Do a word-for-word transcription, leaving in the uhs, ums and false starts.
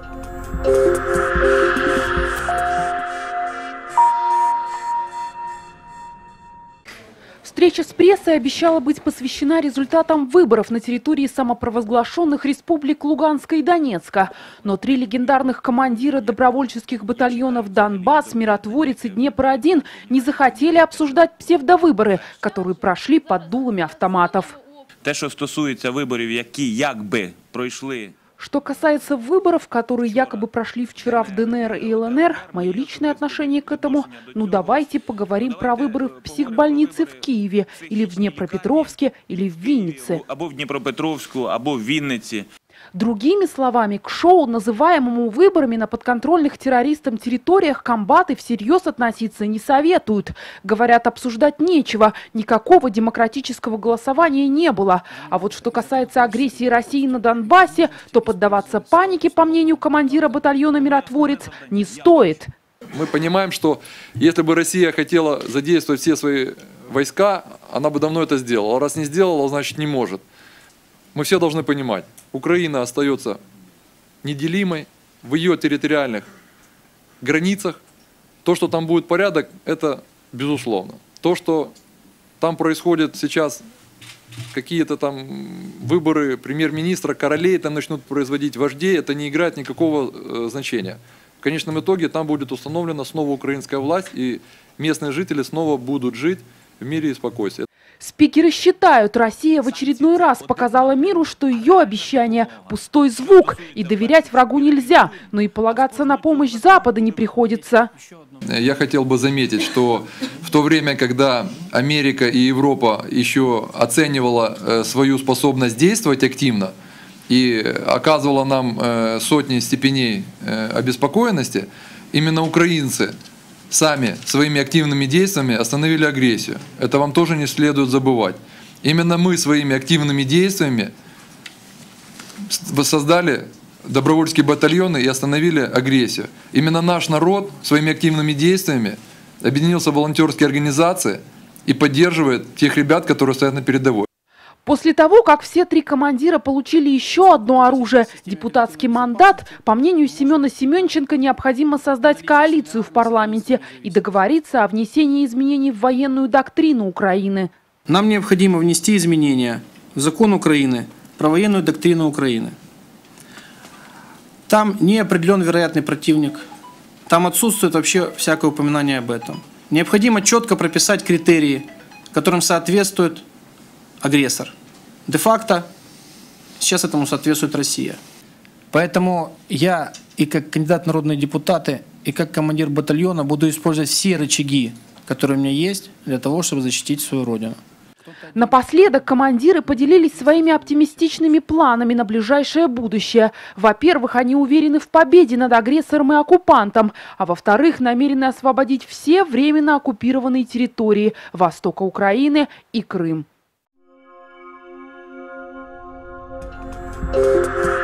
Встреча с прессой обещала быть посвящена результатам выборов на территории самопровозглашенных республик Луганска и Донецка. Но три легендарных командира добровольческих батальонов «Донбасс», «Миротворец» и «Днепр-один» не захотели обсуждать псевдовыборы, которые прошли под дулами автоматов. Те, що стосується виборів, які якби пройшли. Что касается выборов, которые якобы прошли вчера в ДНР и ЛНР, мое личное отношение к этому, ну давайте поговорим про выборы в психбольнице в Киеве, или в Днепропетровске, или в Виннице. Або в Дніпропетровську, або в Вінниці. Другими словами, к шоу, называемому выборами на подконтрольных террористам территориях, комбаты всерьез относиться не советуют. Говорят, обсуждать нечего, никакого демократического голосования не было. А вот что касается агрессии России на Донбассе, то поддаваться панике, по мнению командира батальона «Миротворец», не стоит. Мы понимаем, что если бы Россия хотела задействовать все свои войска, она бы давно это сделала. Раз не сделала, значит не может. Мы все должны понимать, Украина остается неделимой в ее территориальных границах. То, что там будет порядок, это безусловно. То, что там происходит сейчас какие-то там выборы премьер-министра, королей, там начнут производить вождей, это не играет никакого э, значения. В конечном итоге там будет установлена снова украинская власть, и местные жители снова будут жить в мире и спокойствии. Спикеры считают, Россия в очередной раз показала миру, что ее обещание – пустой звук, и доверять врагу нельзя, но и полагаться на помощь Запада не приходится. Я хотел бы заметить, что в то время, когда Америка и Европа еще оценивала свою способность действовать активно и оказывала нам сотни степеней обеспокоенности, именно украинцы сами своими активными действиями остановили агрессию. Это вам тоже не следует забывать. Именно мы своими активными действиями создали добровольческие батальоны и остановили агрессию. Именно наш народ своими активными действиями объединился в волонтерские организации и поддерживает тех ребят, которые стоят на передовой. После того, как все три командира получили еще одно оружие – депутатский мандат, по мнению Семена Семенченко, необходимо создать коалицию в парламенте и договориться о внесении изменений в военную доктрину Украины. Нам необходимо внести изменения в закон Украины про военную доктрину Украины. Там не определен вероятный противник, там отсутствует вообще всякое упоминание об этом. Необходимо четко прописать критерии, которым соответствует агрессор. Де-факто сейчас этому соответствует Россия. Поэтому я и как кандидат в народные депутаты, и как командир батальона буду использовать все рычаги, которые у меня есть, для того, чтобы защитить свою родину. Напоследок командиры поделились своими оптимистичными планами на ближайшее будущее. Во-первых, они уверены в победе над агрессором и оккупантом, а во-вторых, намерены освободить все временно оккупированные территории востока Украины и Крым. Thank you.